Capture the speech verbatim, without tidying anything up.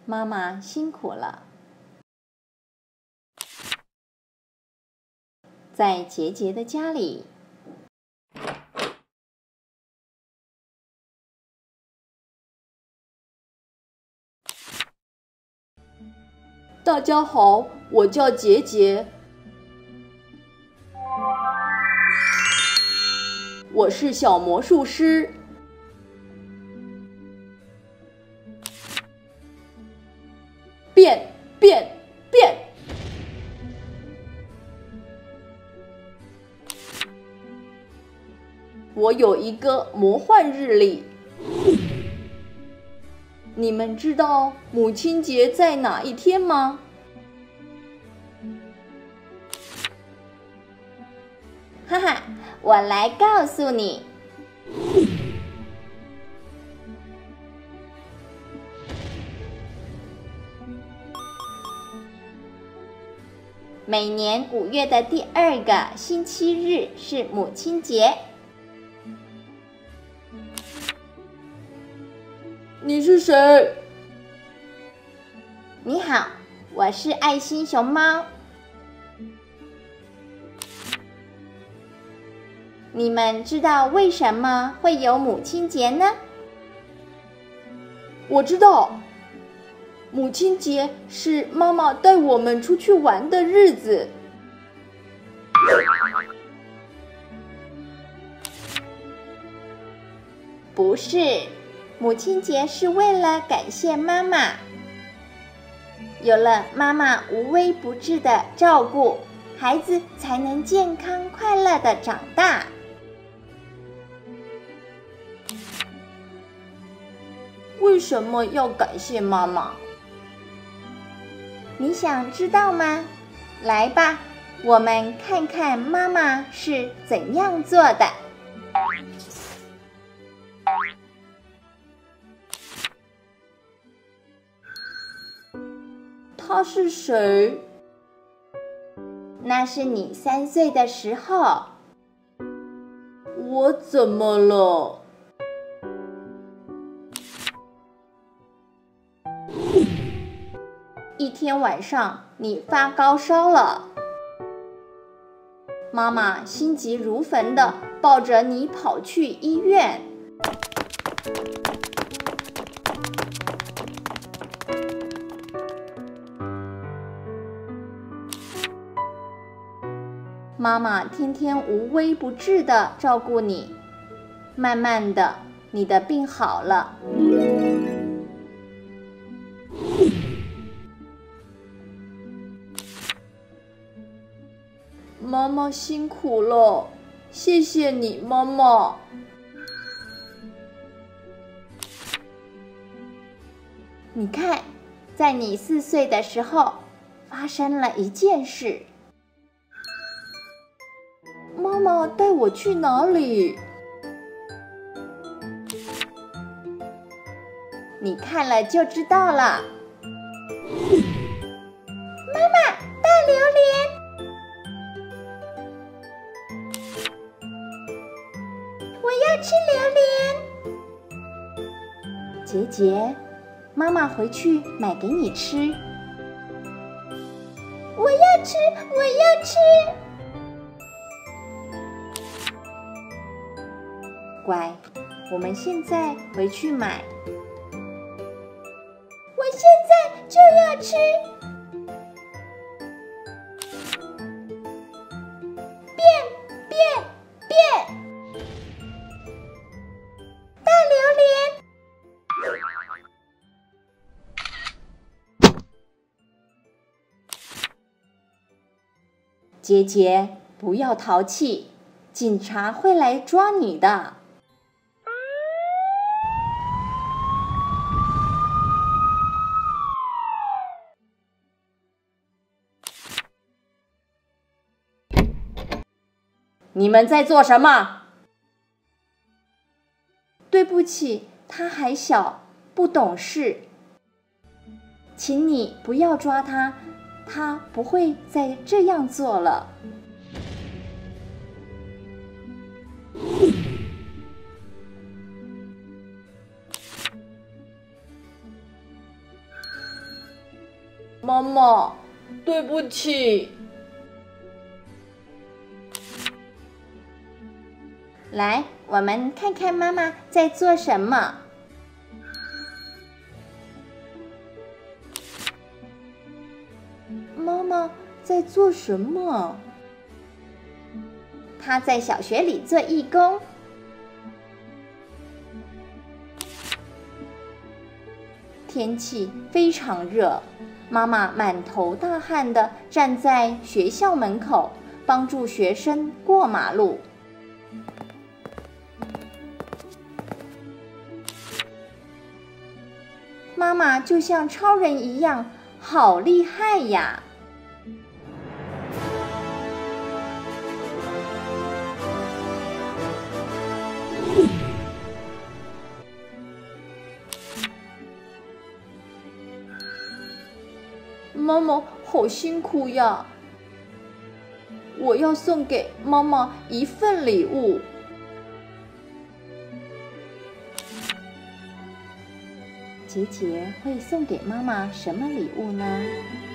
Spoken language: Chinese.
妈妈辛苦了。在杰杰的家里， 大家好，我叫杰杰，我是小魔术师。变变变！我有一个魔幻日历。你们知道母亲节在哪一天吗？ 哈哈，我来告诉你。每年五月的第二个星期日是母亲节。 你是谁？ 你好，我是爱心熊猫。你们知道为什么会有母亲节呢？ 我知道，母亲节是妈妈带我们出去玩的日子。 不是，母亲节是为了感谢妈妈。有了妈妈无微不至的照顾，孩子才能健康快乐的长大。 为什么要感谢妈妈？ 你想知道吗？来吧，我们看看妈妈是怎样做的。 他是谁？ 那是你三岁的时候。 我怎么了？ 一天晚上，你发高烧了，妈妈心急如焚地抱着你跑去医院。妈妈天天无微不至地照顾你，慢慢的，你的病好了。 妈妈辛苦了，谢谢你，妈妈。 你看，在你四岁的时候，发生了一件事。 妈妈带我去哪里？ 你看了就知道了。妈妈，大榴莲！我要吃榴莲。杰杰，妈妈回去买给你吃。我要吃，我要吃。乖，我们现在回去买。我现在就要吃。变变变！大榴莲！杰杰，不要淘气，警察会来抓你的。 你们在做什么？ 对不起，他还小，不懂事。请你不要抓他，他不会再这样做了。 妈妈，对不起。 来，我们看看妈妈在做什么。 妈妈在做什么？ 她在小学里做义工。天气非常热，妈妈满头大汗地站在学校门口，帮助学生过马路。妈妈就像超人一样，好厉害呀！ 妈妈好辛苦呀！我要送给妈妈一份礼物。 杰杰会送给妈妈什么礼物呢？